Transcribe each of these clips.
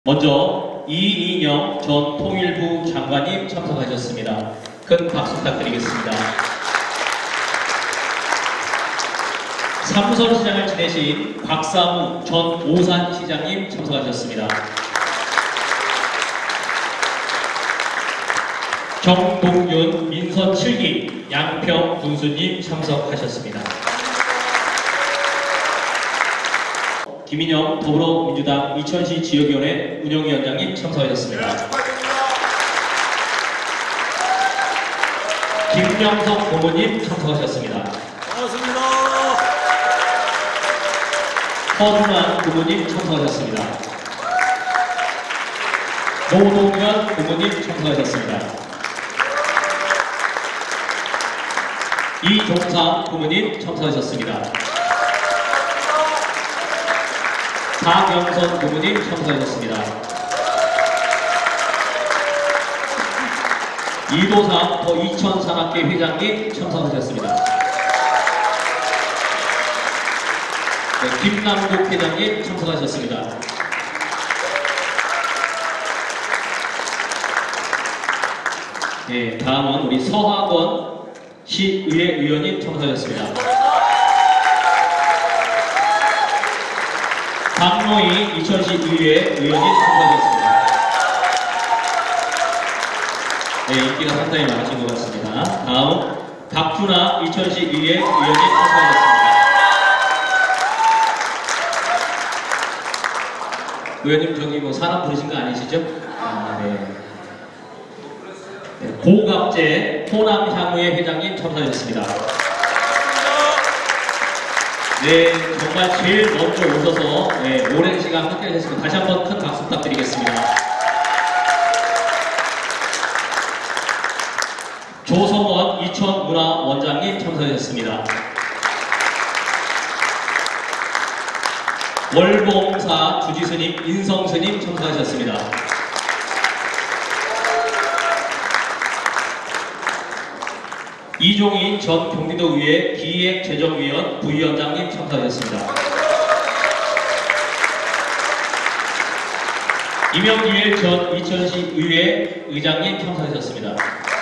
먼저 이인영 전 통일부 장관님 참석하셨습니다. 큰 박수 부탁드리겠습니다. 삼선 시장을 지내신 박사무 전 오산시장님 참석하셨습니다. 정동윤 민선 7기 양평 군수님 참석하셨습니다. 김인영 더불어민주당 이천시 지역위원회 운영위원장님 참석하셨습니다. 김명석 고모님 참석하셨습니다. 반갑습니다. 허준환 고모님 참석하셨습니다. 노동현 고모님 참석하셨습니다. 이종상 고모님 참석하셨습니다. 박영선 고모님 참석하셨습니다. 이도상 이천산악회 회장님 참석하셨습니다. 김남국 회장님 참석하셨습니다. 네, 다음은 우리 서학원 시의회 의원님 참석하셨습니다. 박노희 이천시 의회 의원님 참석하셨습니다. 네, 인기가 상당히 많으신 것 같습니다. 다음 박준하 이천시 의회 의원님 참석하셨습니다. 의원님 저기 사람 부르신 거 아니시죠? 네. 고갑재 호남향후회 회장님 참석하셨습니다. 네, 정말 제일 먼저 오셔서 오랜 시간 함께 하셨습니다. 다시 한번 큰 박수 부탁드리겠습니다. 조성원 이천문화원장님 참석하셨습니다. 월봉사 주지스님 인성스님 참석하셨습니다. 이종인 전 경기도의회 기획재정위원 부위원장님 참석하셨습니다. 이명길 전 이천시 의회 의장님 참석하셨습니다.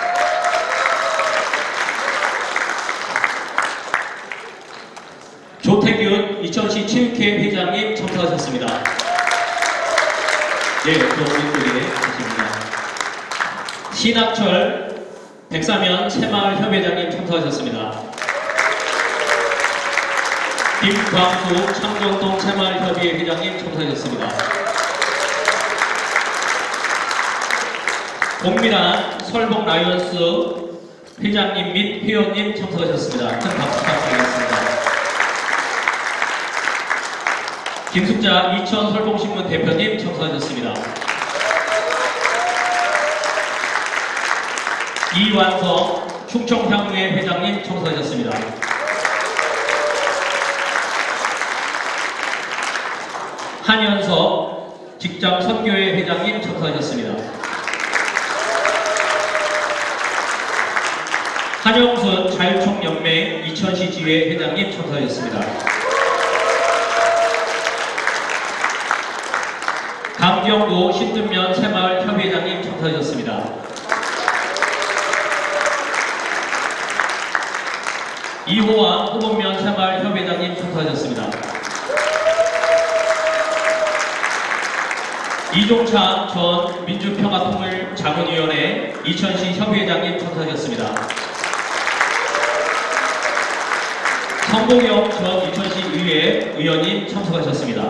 조태균 이천시 체육회 회장님 참석하셨습니다. 네, 그분들이 계십니다. 신학철 백사면 새마을협회장님 참석하셨습니다. 김광수 창정동 새마을협의회 회장님 참석하셨습니다. 공미란 설봉 라이언스 회장님 및 회원님 참석하셨습니다. 큰 박수 부탁드리겠습니다. 김숙자 이천 설봉신문 대표님 참석하셨습니다. 이완성 충청향후회 회장님 참석하셨습니다. 한현석 직장선교회 회장님 참석하셨습니다. 한영순 자유총연맹 이천시 지회 회장님 참석하셨습니다. 강경구 신등면 새마을협의회장님 참석하셨습니다. 이호왕 호범면 새마을협의회장님 참석하셨습니다. 이종찬 전 민주평화통일자문위원회 이천시 협의회장님 참석하셨습니다. 성공영 전 이천시 의회 의원님 참석하셨습니다.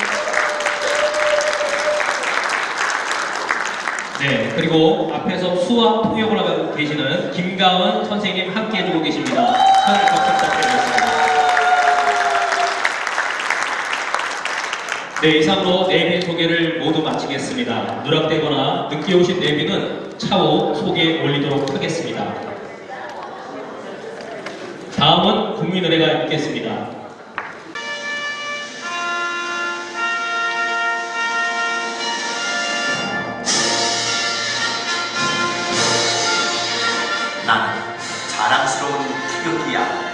네, 그리고 앞에서 수학 통역을 하고 계시는 김가은 선생님 함께 해주고 계십니다. 큰 박수 부탁드리겠습니다. 네, 이상으로 내빈 소개를 모두 마치겠습니다. 누락되거나 늦게 오신 내빈은 차후 소개 올리도록 하겠습니다. 다음은 국민은혜가 있겠습니다. 나는 자랑스러운 태극기야.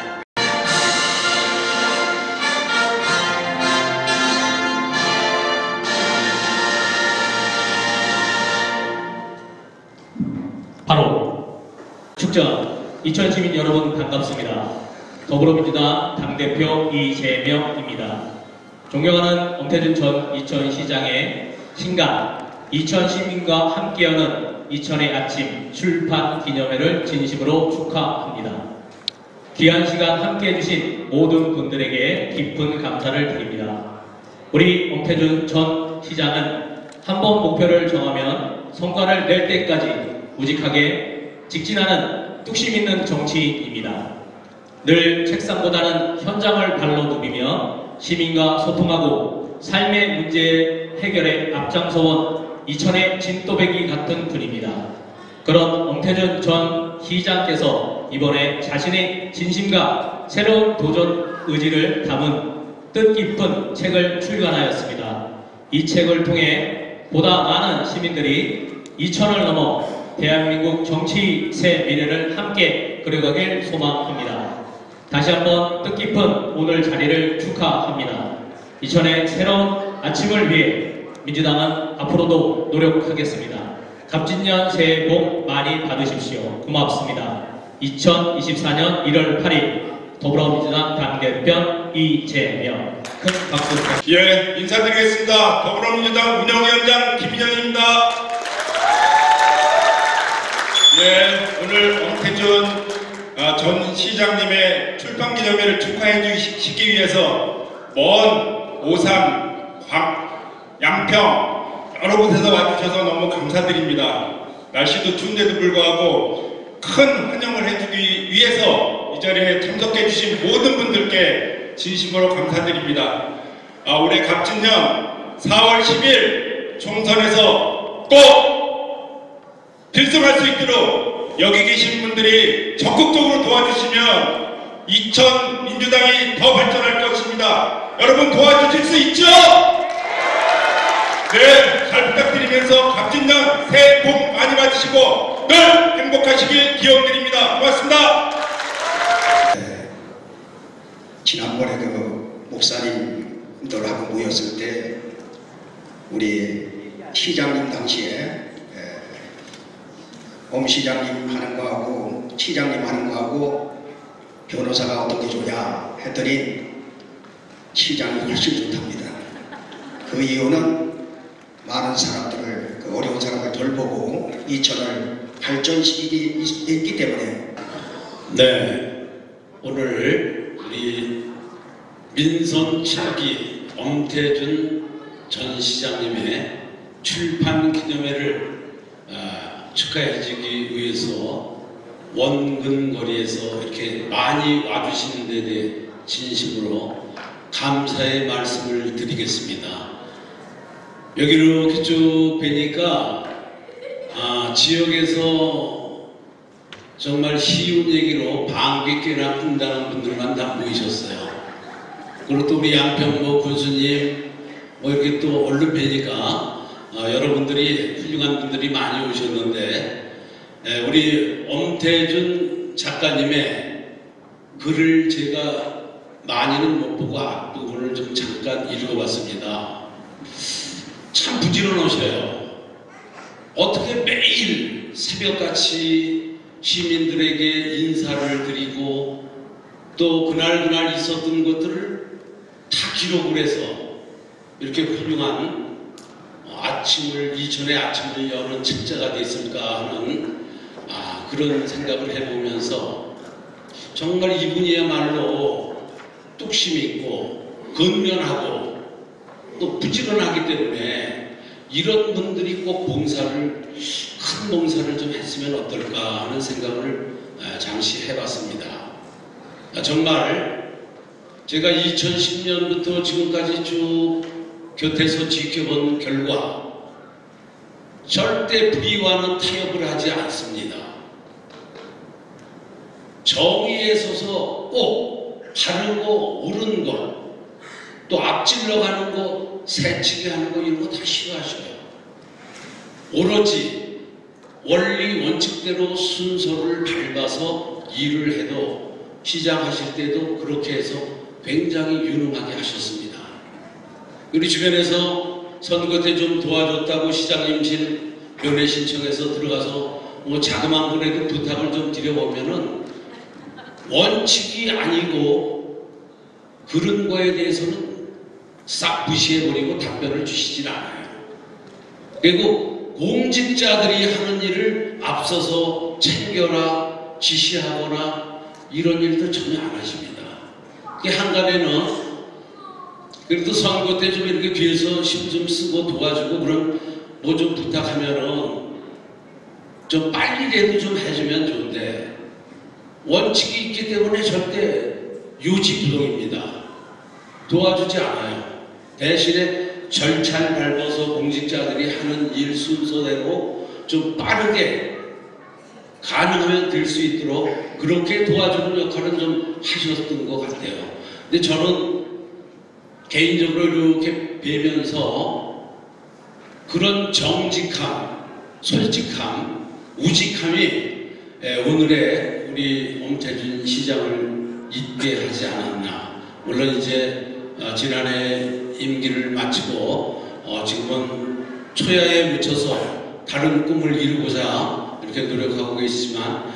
바로 축전 이천시민 여러분 반갑습니다. 더불어민주당 당대표 이재명입니다. 존경하는 엄태준 전 이천시장의 신간 이천시민과 함께 여는 이천의 아침 출판 기념회를 진심으로 축하합니다. 귀한 시간 함께 해주신 모든 분들에게 깊은 감사를 드립니다. 우리 엄태준 전 시장은 한 번 목표를 정하면 성과를 낼 때까지 우직하게 직진하는 뚝심 있는 정치인입니다. 늘 책상보다는 현장을 발로 누비며 시민과 소통하고 삶의 문제 해결에 앞장서온 이천의 진또배기 같은 분입니다. 그런 엄태준 전 시장께서 이번에 자신의 진심과 새로운 도전 의지를 담은 뜻깊은 책을 출간하였습니다. 이 책을 통해 보다 많은 시민들이 이천을 넘어 대한민국 정치 새 미래를 함께 그려가길 소망합니다. 다시 한번 뜻깊은 오늘 자리를 축하합니다. 이천의 새로운 아침을 위해 민주당은 앞으로도 노력하겠습니다. 갑진년 새해 복 많이 받으십시오. 고맙습니다. 2024년 1월 8일 더불어민주당 당대표 이재명. 큰 박수 부탁드립니다. 예, 인사드리겠습니다. 더불어민주당 운영위원장 김인영입니다. 예, 오늘 엄태준 전 시장님의 출판기념회를 축하해 주시기 위해서 먼 오산, 양평 여러 곳에서 와주셔서 너무 감사드립니다. 날씨도 추운데도 불구하고 큰 환영을 해주기 위해서 이 자리에 참석해 주신 모든 분들께 진심으로 감사드립니다. 올해 갑진년 4월 10일 총선에서 꼭 필승할 수 있도록 여기 계신 분들이 적극적으로 도와주시면 이천 민주당이 더 발전할 것입니다. 여러분 도와주실 수 있죠? 네, 잘 부탁드리면서 갑진년 새해 복 많이 받으시고 늘 행복하시길 기원드립니다. 고맙습니다. 지난번에 그 목사님들하고 모였을 때 우리 시장님 당시에 엄 시장님 하는 거하고 시장님 하는 거하고 변호사가 어떻게 좋냐 했더니 시장이 훨씬 좋답니다. 그 이유는 많은 사람들을 그 어려운 사람을 돌보고 이천을 발전시키기 있기 때문에. 네, 오늘 우리 민선 7기 엄태준 전 시장님의 출판 기념회를 축하해주기 위해서 원근거리에서 이렇게 많이 와주시는 데 대해 진심으로 감사의 말씀을 드리겠습니다. 여기로 이렇게 쭉 뵈니까 지역에서 정말 쉬운 얘기로 방귀깨나 푼다는 분들만 다 모이셨어요. 그리고 또 우리 양평 군수님 이렇게 또 얼른 뵈니까 여러분들이 훌륭한 분들이 많이 오셨는데 우리 엄태준 작가님의 글을 제가 많이는 못 보고 앞부분을 좀 잠깐 읽어봤습니다. 참 부지런하셔요. 어떻게 매일 새벽같이 시민들에게 인사를 드리고 또 그날 있었던 것들을 다 기록을 해서 이렇게 훌륭한 이천의 아침을 여는 책자가 됐을까 하는 그런 생각을 해보면서 정말 이분이야말로 뚝심 있고 근면하고 또 부지런하기 때문에 이런 분들이 꼭 큰 봉사를 좀 했으면 어떨까 하는 생각을 잠시 해봤습니다. 정말 제가 2010년부터 지금까지 쭉 곁에서 지켜본 결과 절대 불의와는 타협을 하지 않습니다. 정의에 서서 꼭 바르고 옳은 것, 또 앞질러 가는 거, 새치기 하는 거 이런 거 다 싫어하셔요. 오로지 원리 원칙대로 순서를 밟아서 일을 해도 시작하실 때도 그렇게 해서 굉장히 유능하게 하셨습니다. 우리 주변에서 선거 때 좀 도와줬다고 시장님 면회 신청해서 들어가서 뭐 자그마한 거라도 부탁을 좀 드려보면은 원칙이 아니고 그런 거에 대해서는 싹 무시해버리고 답변을 주시질 않아요. 그리고 공직자들이 하는 일을 앞서서 챙겨라, 지시하거나 이런 일도 전혀 안 하십니다. 그게 한간에는 그래도 선거 때 좀 이렇게 뒤에서 힘 좀 쓰고 도와주고 그런 뭐 좀 부탁하면은 좀 빨리라도 좀 해주면 좋은데 원칙이 있기 때문에 절대 유지부동입니다. 도와주지 않아요. 대신에 절차를 밟아서 공직자들이 하는 일 순서대로 좀 빠르게 가능하면 될 수 있도록 그렇게 도와주는 역할은 좀 하셨던 것 같아요. 근데 저는 개인적으로 이렇게 뵈면서 그런 정직함, 솔직함, 우직함이 오늘의 우리 엄태준 시장을 있게 하지 않았나. 물론 이제 지난해 임기를 마치고 지금은 초야에 묻혀서 다른 꿈을 이루고자 이렇게 노력하고 계시지만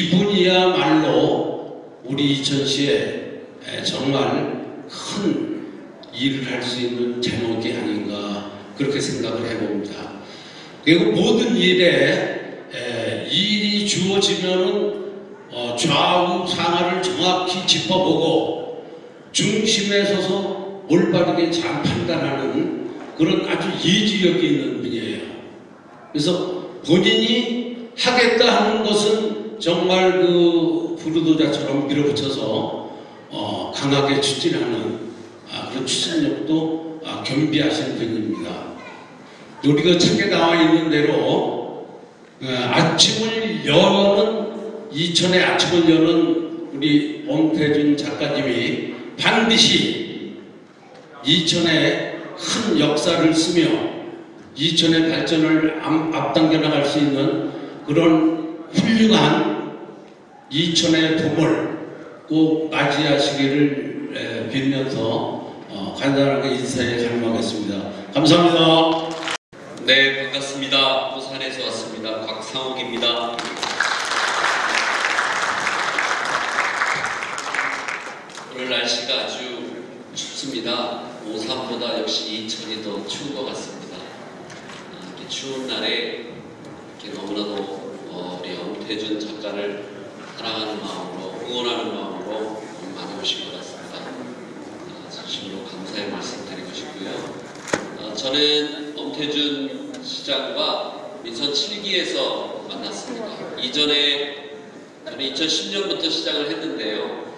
이분이야말로 우리 이천시에 정말 큰 일을 할 수 있는 제목이 아닌가 그렇게 생각을 해봅니다. 그리고 모든 일에 일이 주어지면은 좌우 상하를 정확히 짚어보고 중심에 서서 올바르게 잘 판단하는 그런 아주 예지력이 있는 분이에요. 그래서 본인이 하겠다 하는 것은 정말 그 부르도자처럼 밀어붙여서 강하게 추진하는 그런 추진력도 겸비하신 분입니다. 우리가 책에 나와 있는 대로 아침을 여는 이천의 아침을 여는 우리 엄태준 작가님이 반드시 이천의 큰 역사를 쓰며 이천의 발전을 앞당겨 나갈 수 있는 그런 훌륭한 이천의 봄을 꼭 맞이하시기를 빌면서 간단하게 인사에 감사하겠습니다. 감사합니다. 네, 반갑습니다. 부산에서 왔습니다. 곽상욱입니다. 오늘 날씨가 아주 춥습니다. 오산보다 역시 이천이 더 추운 것 같습니다. 이렇게 추운 날에 이렇게 너무나도 우리 엄태준 작가를 사랑하는 마음으로 응원하는 마음으로 많이 오신 것 같습니다. 진심으로 감사의 말씀 드리고 싶고요. 저는 엄태준 시장과 민선 7기에서 만났습니다. 이전에 저는 2010년부터 시작을 했는데요.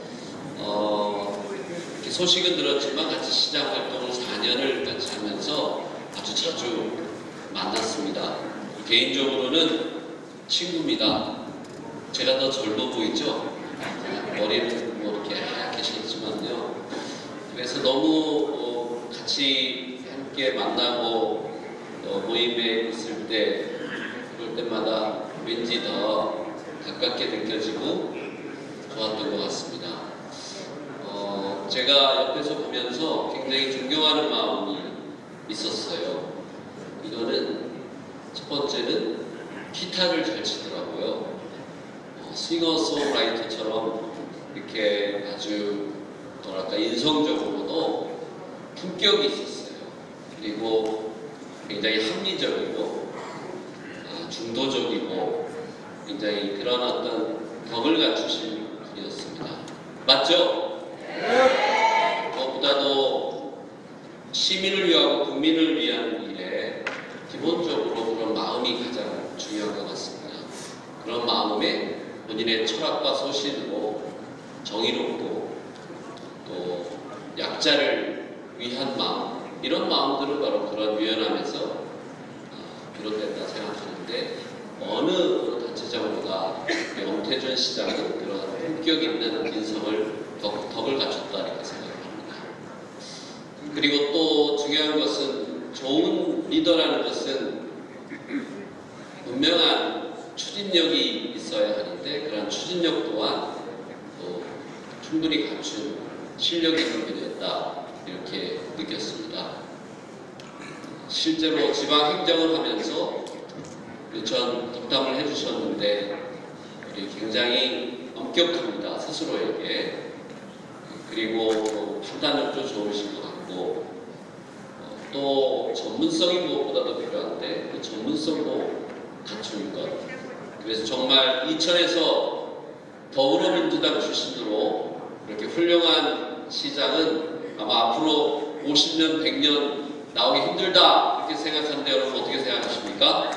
이렇게 소식은 들었지만 같이 시장 활동을 4년을 같이 하면서 아주 자주 만났습니다. 개인적으로는 친구입니다. 제가 더 젊어 보이죠? 머리는 뭐 이렇게 하얗게 하셨지만요. 그래서 너무 같이 함께 만나고 모임에 있을 때 그럴 때마다 왠지 더 가깝게 느껴지고 좋았던 것 같습니다. 제가 옆에서 보면서 굉장히 존경하는 마음이 있었어요. 이거는 첫 번째는 기타를 잘 치더라고요. 싱어송라이터처럼 이렇게 아주 뭐랄까 인성적으로도 품격이 있었어요. 그리고 굉장히 합리적이고 중도적이고 굉장히 그런 어떤 덕을 갖추신 분이었습니다. 맞죠? 무엇보다도 시민을 위하고 국민을 위한 일에 기본적으로 그런 마음이 가장 중요한 것 같습니다. 그런 마음에 본인의 철학과 소신으로 정의롭고 또 약자를 위한 마음, 이런 마음들은 바로 그런 유연함에서 비롯됐다 생각하는데 어느 단체장보다 엄태준 시장은 그런 품격 있는 인성을 덕을 갖췄다 이렇게 생각합니다. 그리고 또 중요한 것은 좋은 리더라는 것은 분명한 추진력이 있어야 하는데 그런 추진력 또한 또 충분히 갖춘 실력 있는 분이었다 이렇게 느꼈습니다. 실제로 지방 행정을 하면서 전 덕담을 해주셨는데 우리 굉장히 엄격합니다. 스스로에게. 그리고 판단력도 좋으신 것 같고 또 전문성이 무엇보다도 필요한데 그 전문성도 갖춘 것. 그래서 정말 이천에서 더불어민주당 출신으로 이렇게 훌륭한 시장은 아마 앞으로 50년, 100년 나오기 힘들다 이렇게 생각하는데 여러분 어떻게 생각하십니까?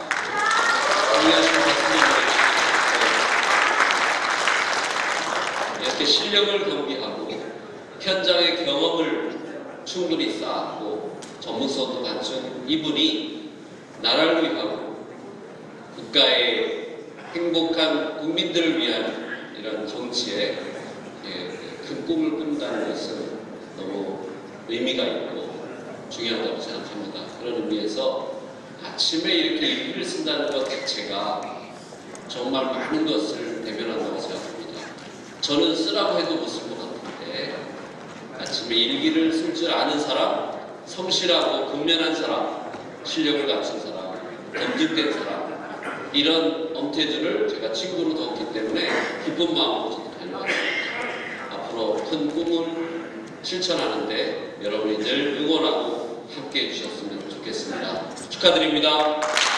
이렇게 실력을 겸비하고 현장의 경험을 충분히 쌓았고 전문성도 갖춘 이분이 나라를 위하고 국가의 행복한 국민들을 위한 이런 정치에 큰 꿈을 꾼다는 것은 너무 의미가 있고 중요하다고 생각합니다. 그런 의미에서 아침에 이렇게 일기를 쓴다는 것 자체가 정말 많은 것을 대변한다고 생각합니다. 저는 쓰라고 해도 못 쓸 것 같은데 아침에 일기를 쓸 줄 아는 사람, 성실하고 근면한 사람, 실력을 갖춘 사람, 검증된 사람 이런 엄태주를 제가 친구로 뒀기 때문에 기쁜 마음으로 달려왔습니다. 앞으로 큰 꿈을 실천하는데 여러분이 늘 응원하고 함께해 주셨으면 좋겠습니다. 축하드립니다.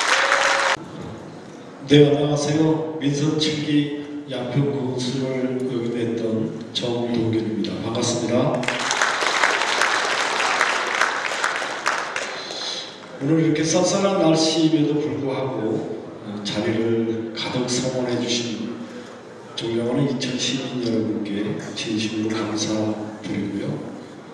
네, 안녕하세요. 민선 7기 양평군수를 의뢰했던 정동균입니다. 반갑습니다. 오늘 이렇게 쌀쌀한 날씨임에도 불구하고 자리를 가득 성원해 주신 존경하는 이천 시민 여러분께 진심으로 감사드리고요.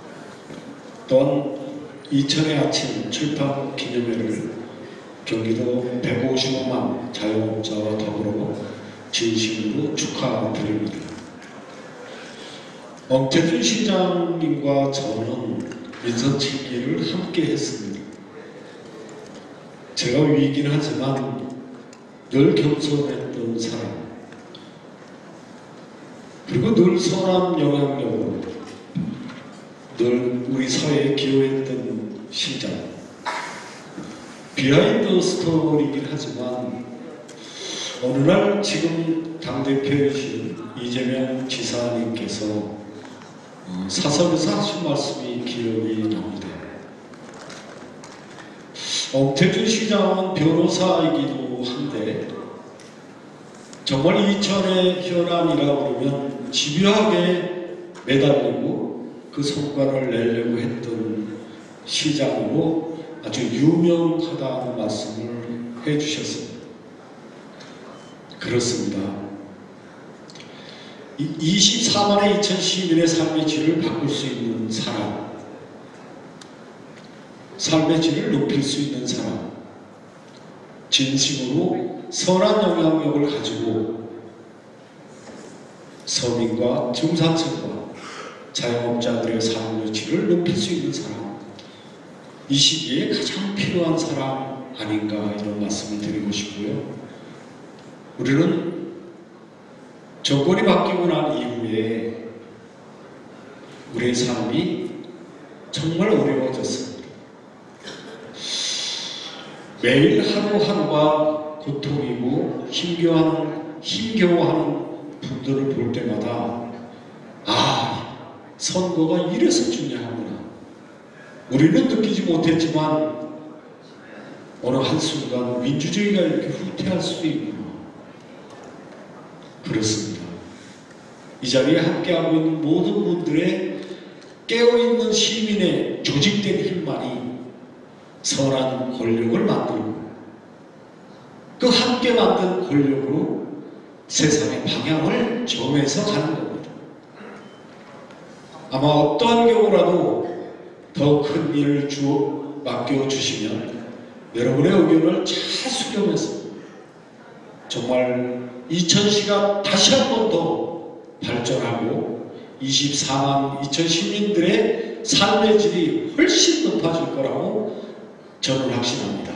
또한 이천의 아침 출판 기념회를 경기도 155만 자영업자와 더불어 진심으로 축하드립니다. 엄태준 시장님과 저는 민선 7기를 함께 했습니다. 제가 위이긴 하지만 늘 겸손했던 사람, 그리고 늘 선한 영향력으로 늘 우리 사회에 기여했던 시장. 비하인드 스토리이긴 하지만 어느 날 지금 당대표이신 이재명 지사님께서 사석에서 하신 말씀이 기억이 납니다. 엄태준 시장은 변호사이기도 한데 정말 이천의 현안이라고 그러면 집요하게 매달리고 그 성과를 내려고 했던 시장으로 아주 유명하다는 말씀을 해주셨습니다. 그렇습니다. 24만의 이천 시민의 삶의 질을 바꿀 수 있는 사람, 삶의 질을 높일 수 있는 사람, 진심으로 선한 영향력을 가지고 서민과 중산층과 자영업자들의 삶의 질을 높일 수 있는 사람, 이 시기에 가장 필요한 사람 아닌가 이런 말씀을 드리고 싶고요. 우리는 정권이 바뀌고 난 이후에 우리의 삶이 정말 어려워졌습니다. 매일 하루하루가 고통이고 힘겨워하는 분들을 볼 때마다 선거가 이래서 중요하구나. 우리는 느끼지 못했지만 어느 한순간 민주주의가 이렇게 후퇴할 수도 있구나. 그렇습니다. 이 자리에 함께하고 있는 모든 분들의 깨어있는 시민의 조직된 힘만이 선한 권력을 만들고 그 함께 만든 권력으로 세상의 방향을 정해서 가는 겁니다. 아마 어떠한 경우라도 더 큰 일을 맡겨주시면 여러분의 의견을 잘 수렴해서 정말 이천시가 다시 한 번 더 발전하고 24만 이천 시민들의 삶의 질이 훨씬 높아질 거라고 저는 확신합니다.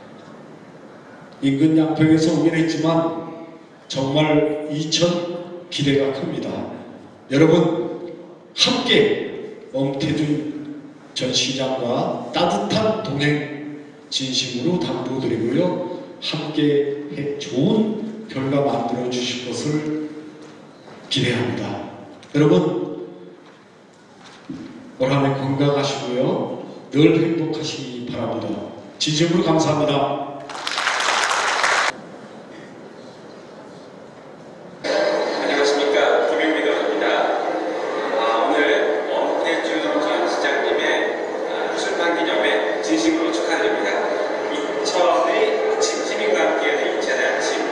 인근 양평에서 오긴 했지만 정말 이천 기대가 큽니다. 여러분 함께 엄태준 전 시장과 따뜻한 동행 진심으로 당부드리고요. 함께 좋은 결과 만들어 주실 것을 기대합니다. 여러분 올 한 해 건강하시고요. 늘 행복하시기 바랍니다. 진심으로 감사합니다. 안녕하십니까, 김용민 의원입니다. 오늘 엄태준 전 시장님의 출판 기념회 진심으로 축하드립니다. 2000의 아침, 시민과 함께하는 2000의 아침.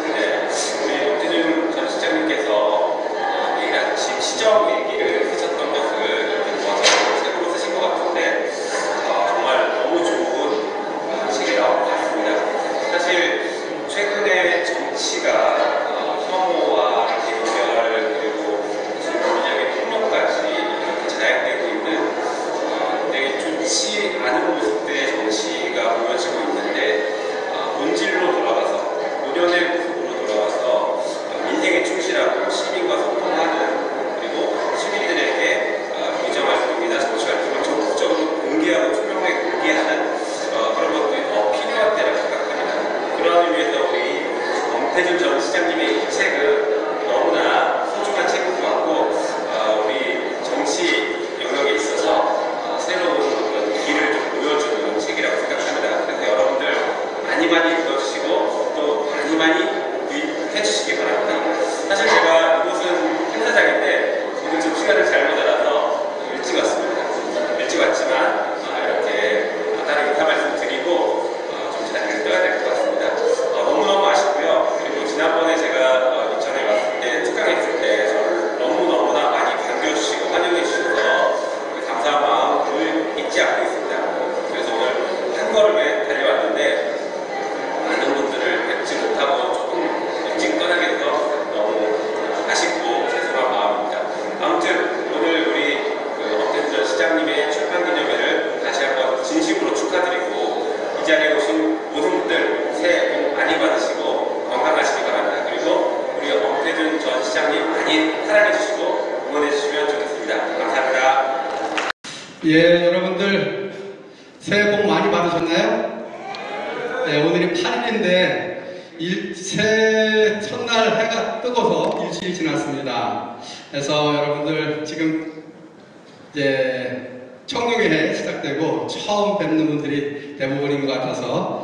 우리 엄태준 전 시장님께서 내일 아침 시정 일기를 쓰셨던 것을 이렇게 모아서 책으로 쓰신 것 같은데 정말 너무 좋은 책이라고 봤습니다. 사실 최근에 정치가 혐오와 대결 그리고 민주적인 폭력까지 이렇게 자행되고 있는 되게 좋지 않은 모습들의 정치가 보여지고 있는데 본질로 돌아가서 노련의 모습으로 돌아가서 민생에 충실하고 시민과 소통하는 그리고 시민들에게 의정 활동이나 정치 활동을 적극적으로 공개하고 투명하게 공개하는 그런 것들이 더 필요한 때라고 생각합니다. 그런 의미에서 우리 엄태준 전 시장님의 이 책은 너무나 소중한 책인 것 같고 우리 정치 영역에 있어서 새로운 어떤 길을 좀 보여주는 책이라고 생각합니다. 그래서 여러분들 많이 읽어주시고 또 많이 해주시기 바랍니다. 사실 제가 이곳은 행사장인데 오늘 좀 시간을 잘못 알아서 일찍 왔습니다. 일찍 왔지만 이렇게 다른 인사 말씀 드리고 좀 자리를 떠야 될 것 같습니다. 너무너무 아쉽고요. 그리고 지난번에 제가 이전에 왔을 때 특강했을 때 저를 너무너무나 많이 반겨주시고 환영해주셔서 감사한 마음을 잊지 않고 있습니다. 그래서 오늘 한 걸음에 달려왔는데 많은 분들을 뵙지 못하고 조금 일찍 떠나게 돼서 너무 아쉽고 죄송한 마음입니다. 아무튼 오늘 우리 엄태준 전 시장님의 출판 기념회를 다시 한번 진심으로 축하드리고 이 자리에 오신 모든 분들 새해 복 많이 받으시고 건강하시기 바랍니다. 그리고 우리 엄태준 전 시장님 많이 사랑해주시고 응원해주시면 좋겠습니다. 감사합니다. 예, 여러분들 새해 복 많이 받으셨나요? 네, 오늘이 8일인데 새해 첫날 해가 뜨고서 일주일 지났습니다. 그래서 여러분들 지금 이제 청룡의 해 시작되고 처음 뵙는 분들이 대부분인 것 같아서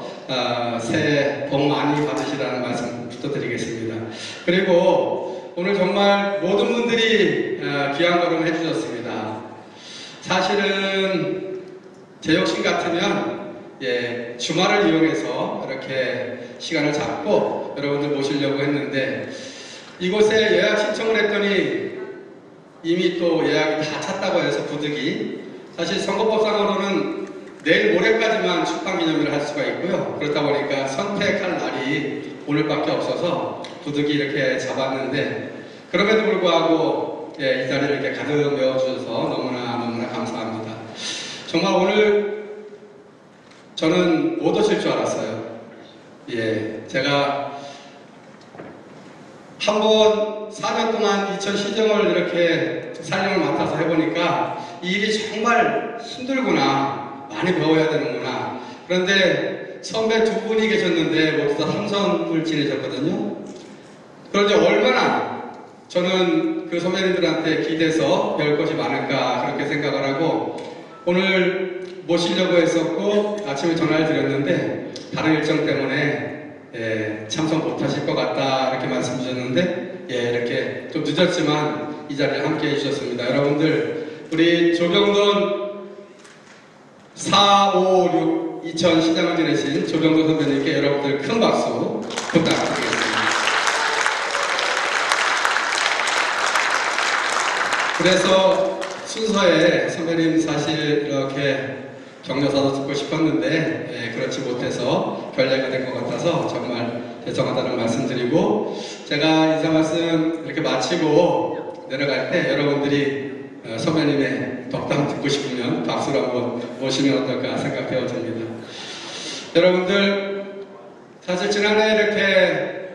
새해 복 많이 받으시라는 말씀 부탁드리겠습니다. 그리고 오늘 정말 모든 분들이 귀한 걸음 해주셨습니다. 사실은 제 욕심 같으면 주말을 이용해서 이렇게 시간을 잡고 여러분들 모시려고 했는데 이곳에 예약 신청을 했더니 이미 또 예약이 다 찼다고 해서 부득이 사실 선거법상으로는 내일 모레까지만 출판기념일을 할 수가 있고요. 그렇다 보니까 선택할 날이 오늘밖에 없어서 부득이 이렇게 잡았는데 그럼에도 불구하고 이 자리를 이렇게 가득 메워주셔서 너무나 감사합니다. 정말 오늘 저는 못 오실 줄 알았어요. 제가 한번 4년 동안 이천 시정을 이렇게 살림을 맡아서 해보니까 이 일이 정말 힘들구나, 많이 배워야 되는구나. 그런데 선배 두 분이 계셨는데 모두 다 삼선을 지내셨거든요. 그런데 얼마나 저는 그 선배님들한테 기대서 배울 것이 많을까 그렇게 생각을 하고 오늘 모시려고 했었고 아침에 전화를 드렸는데 다른 일정 때문에 참석 못하실 것 같다 이렇게 말씀 주셨는데 이렇게 좀 늦었지만 이 자리에 함께 해주셨습니다. 여러분들 우리 조경돈 4, 5, 6 2000 시장을 지내신 조경돈 선배님께 여러분들 큰 박수 부탁드리겠습니다. 그래서 순서에 선배님 사실 이렇게 격려사도 듣고 싶었는데 그렇지 못해서 결례가 된 것 같아서 정말 죄송하다는 말씀드리고 제가 인사 말씀 이렇게 마치고 내려갈 때 여러분들이 선배님의 덕담 듣고 싶으면 박수로 한번 모시면 어떨까 생각되어집니다. 여러분들 사실 지난해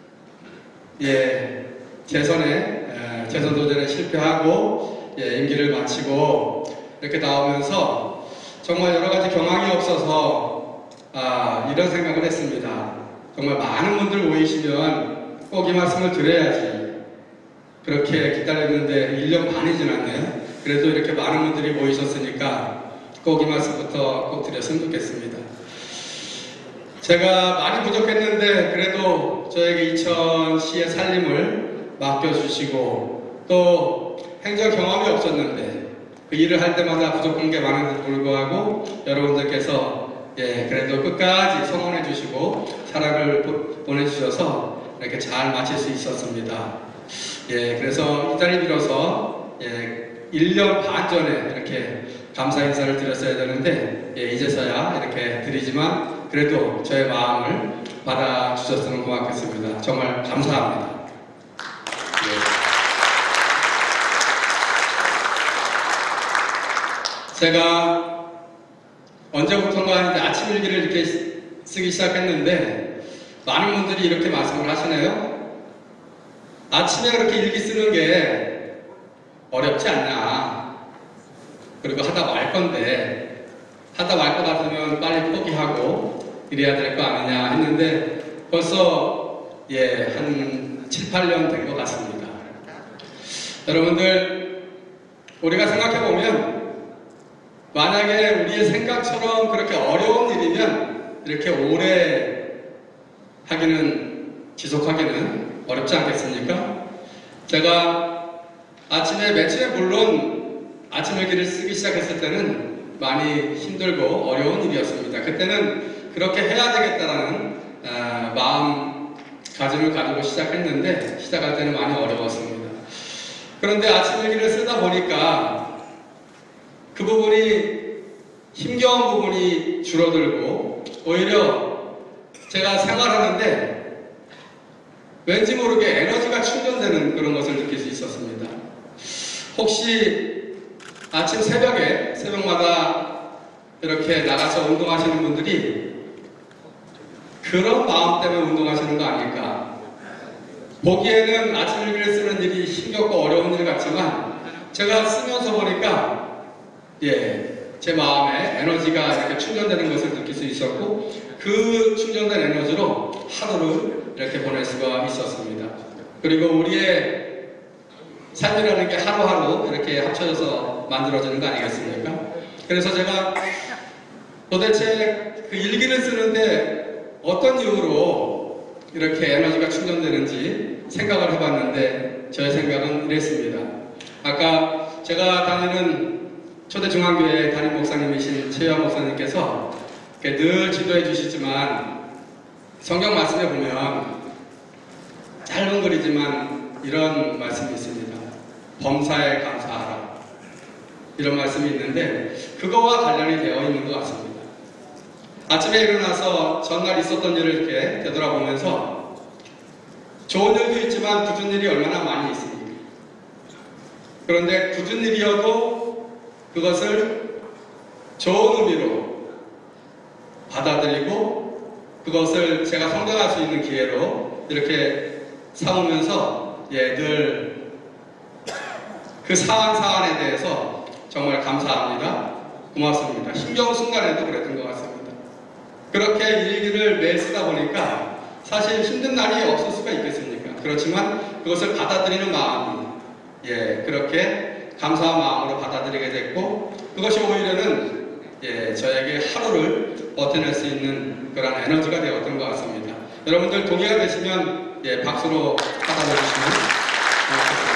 이렇게 재선 도전에 실패하고 임기를 마치고 이렇게 나오면서 정말 여러 가지 경황이 없어서 이런 생각을 했습니다. 정말 많은 분들 모이시면 꼭 이 말씀을 드려야지. 그렇게 기다렸는데 1년 반이 지났네요. 그래도 이렇게 많은 분들이 모이셨으니까 꼭 이 말씀부터 꼭 드렸으면 좋겠습니다. 제가 많이 부족했는데 그래도 저에게 이천시의 살림을 맡겨주시고 또 행정 경험이 없었는데 그 일을 할 때마다 부족한 게 많은데도 불구하고 여러분들께서 그래도 끝까지 성원해 주시고 사랑을 보내주셔서 이렇게 잘 마칠 수 있었습니다. 그래서 이 자리 빌어서 1년 반 전에 이렇게 감사 인사를 드렸어야 되는데 이제서야 이렇게 드리지만 그래도 저의 마음을 받아주셨으면 고맙겠습니다. 정말 감사합니다. 제가 언제부턴가 이제 아침 일기를 이렇게 쓰기 시작했는데 많은 분들이 이렇게 말씀을 하시네요. 아침에 그렇게 일기 쓰는 게 어렵지 않냐. 그리고 하다 말 건데 하다 말 것 같으면 빨리 포기하고 이래야 될 거 아니냐 했는데 벌써 한 7, 8년 된 것 같습니다. 여러분들 우리가 생각해보면 만약에 우리의 생각처럼 그렇게 어려운 일이면 이렇게 오래 하기는 지속하기는 어렵지 않겠습니까? 제가 아침에 맨 처음에 물론 아침 일기를 쓰기 시작했을 때는 많이 힘들고 어려운 일이었습니다. 그때는 그렇게 해야 되겠다라는 마음가짐을 가지고 시작했는데 시작할 때는 많이 어려웠습니다. 그런데 아침 일기를 쓰다 보니까 그 부분이 힘겨운 부분이 줄어들고 오히려 제가 생활하는데 왠지 모르게 에너지가 충전되는 그런 것을 느낄 수 있었습니다. 혹시 아침 새벽마다 이렇게 나가서 운동하시는 분들이 그런 마음 때문에 운동하시는 거 아닐까? 보기에는 아침 일기를 쓰는 일이 힘겹고 어려운 일 같지만 제가 쓰면서 보니까 제 마음에 에너지가 이렇게 충전되는 것을 느낄 수 있었고 그 충전된 에너지로 하루를 이렇게 보낼 수가 있었습니다. 그리고 우리의 삶이라는 게 하루하루 이렇게 합쳐져서 만들어지는 거 아니겠습니까? 그래서 제가 도대체 그 일기를 쓰는데 어떤 이유로 이렇게 에너지가 충전되는지 생각을 해봤는데 저의 생각은 이랬습니다. 아까 제가 다니는 초대중앙교회 담임 목사님이신 최유한 목사님께서 늘 지도해 주시지만 성경 말씀에 보면 짧은 글이지만 이런 말씀이 있습니다. 범사에 감사하라. 이런 말씀이 있는데 그거와 관련이 되어 있는 것 같습니다. 아침에 일어나서 전날 있었던 일을 이렇게 되돌아보면서 좋은 일도 있지만 굳은 일이 얼마나 많이 있습니까? 그런데 굳은 일이어도 그것을 좋은 의미로 받아들이고 그것을 제가 성장할 수 있는 기회로 이렇게 삼으면서 늘 그 사안에 대해서 정말 감사합니다. 고맙습니다. 힘겨운 순간에도 그랬던 것 같습니다. 그렇게 일기를 매일 쓰다 보니까 사실 힘든 날이 없을 수가 있겠습니까? 그렇지만 그것을 받아들이는 마음이 그렇게 감사한 마음으로 받아들이게 됐고 그것이 오히려는 저에게 하루를 버텨낼 수 있는 그런 에너지가 되었던 것 같습니다. 여러분들 동의가 되시면 박수로 받아주시면 고맙겠습니다.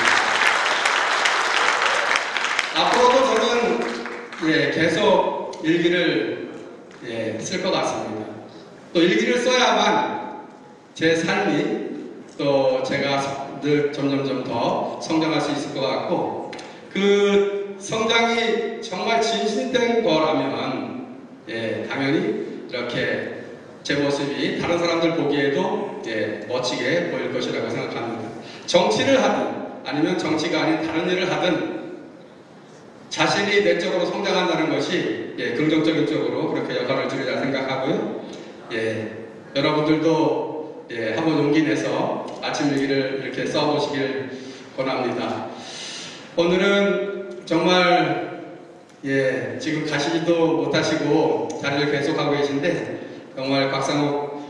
앞으로도 저는 계속 일기를 쓸 것 같습니다. 또 일기를 써야만 제 삶이 또 제가 늘 점점점 더 성장할 수 있을 것 같고 그 성장이 정말 진실된 거라면 당연히 이렇게 제 모습이 다른 사람들 보기에도 멋지게 보일 것이라고 생각합니다. 정치를 하든 아니면 정치가 아닌 다른 일을 하든 자신이 내적으로 성장한다는 것이 긍정적인 쪽으로 그렇게 역할을 주리라 생각하고요. 여러분들도 한번 용기 내서 아침 일기를 이렇게 써보시길 권합니다. 오늘은 정말 지금 가시지도 못하시고 자리를 계속하고 계신데 정말 곽상욱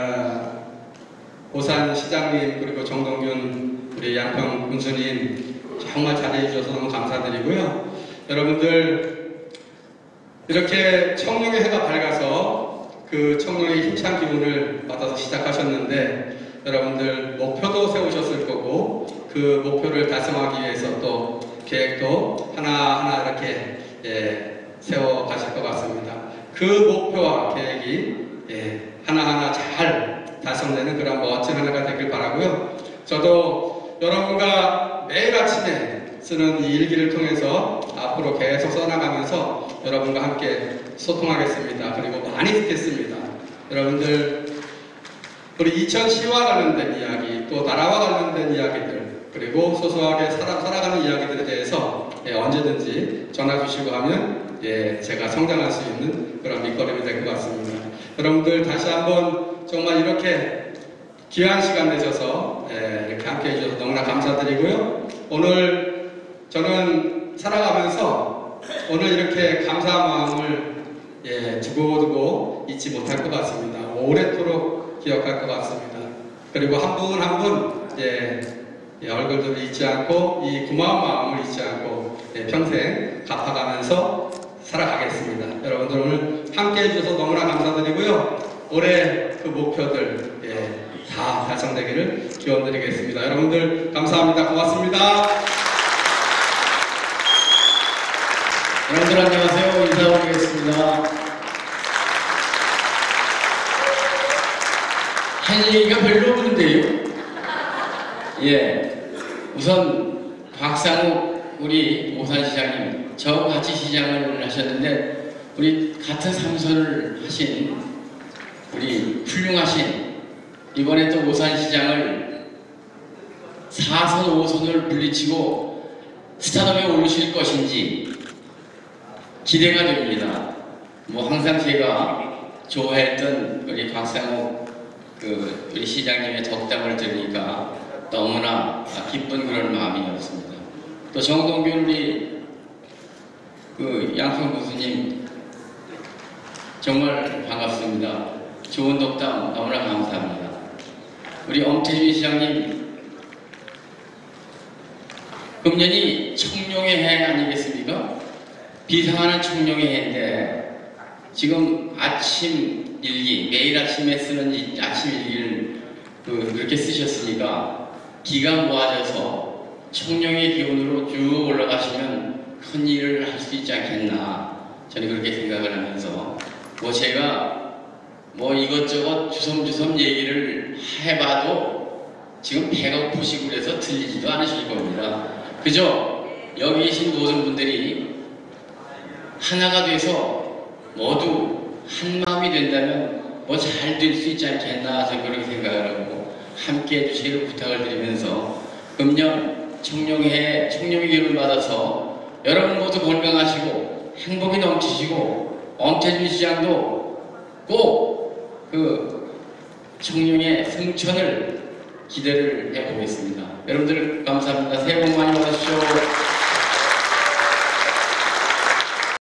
오산 시장님 그리고 정동균 우리 양평 군수님 정말 잘해 주셔서 너무 감사드리고요. 여러분들 이렇게 청룡의 해가 밝아서 그 청룡의 힘찬 기운을 받아서 시작하셨는데 여러분들 목표도 세우셨을 거고 그 목표를 달성하기 위해서 또 계획도 하나하나 이렇게 세워 가실 것 같습니다. 그 목표와 계획이 하나하나 잘 달성되는 그런 멋진 한 해가 되길 바라고요. 저도 여러분과 매일 아침에 쓰는 이 일기를 통해서 앞으로 계속 써나가면서 여러분과 함께 소통하겠습니다. 그리고 많이 듣겠습니다. 여러분들 우리 이천시와 관련된 이야기, 또 나라와 관련된 이야기들, 그리고 소소하게 사람 살아가는 이야기들에 대해서 언제든지 전화 주시고 하면 제가 성장할 수 있는 그런 밑거름이 될 것 같습니다. 여러분들 다시 한번 정말 이렇게 귀한 시간 내셔서 이렇게 함께 해주셔서 너무나 감사드리고요. 오늘 저는 살아가면서 오늘 이렇게 감사한 마음을 두고두고 잊지 못할 것 같습니다. 오랫도록 기억할 것 같습니다. 그리고 한 분 한 분 얼굴들을 잊지 않고 이 고마운 마음을 잊지 않고 평생 갚아가면서 살아가겠습니다. 여러분들 오늘 함께 해주셔서 너무나 감사드리고요. 올해 그 목표들 다 달성되기를 기원드리겠습니다. 여러분들 감사합니다. 고맙습니다. 여러분들 안녕하세요. 인사드리겠습니다. 할 얘기가 별로 없는데요. 우선 곽상욱 우리 오산시장님 저하고 같이 시장을 하셨는데 우리 같은 삼선을 하신 우리 훌륭하신 이번에 또 오산시장을 4선 5선을 물리치고 스타덤에 오르실 것인지 기대가 됩니다. 항상 제가 좋아했던 우리 곽상욱 우리 시장님의 덕담을 들으니까 너무나 기쁜 그런 마음이었습니다. 또 정동균 우리 양평 교수님 정말 반갑습니다. 좋은 덕담 너무나 감사합니다. 우리 엄태준 시장님 금년이 청룡의 해 아니겠습니까? 비상하는 청룡의 해인데 지금 아침 일기 매일 아침에 쓰는 이 아침 일기를 그렇게 쓰셨으니까 기가 모아져서 청룡의 기운으로 쭉 올라가시면 큰 일을 할 수 있지 않겠나 저는 그렇게 생각을 하면서 제가 이것저것 주섬주섬 얘기를 해봐도 지금 배가 고프시고 그래서 들리지도 않으실 겁니다. 그죠? 여기 계신 모든 분들이 하나가 돼서 모두 한 마음이 된다면 잘 될 수 있지 않겠나 저는 그렇게 생각을 하고 함께 해주시기를 부탁을 드리면서 금년 청룡의 기운을 받아서 여러분 모두 건강하시고 행복이 넘치시고 엄태준 시장도 꼭 청룡의 승천을 기대를 해보겠습니다. 여러분들 감사합니다. 새해 복 많이 받으십시오.